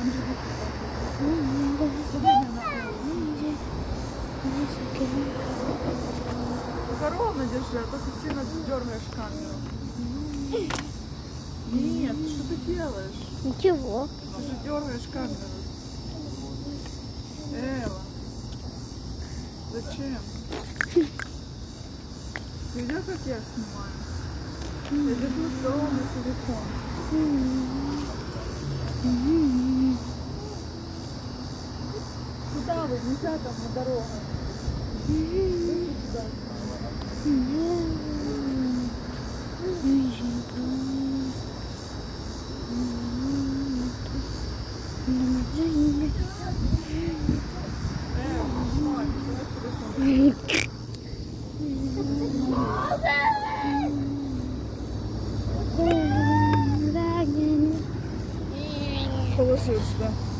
Ровно держи, а то ты сильно дергаешь камеру. Нет, что ты делаешь? Ничего. Ты же дергаешь камеру. Эва, зачем? Видишь, как я снимаю? Я держу стол на телефон. Куда вы? Нельзя там на дорогу. Положи сюда.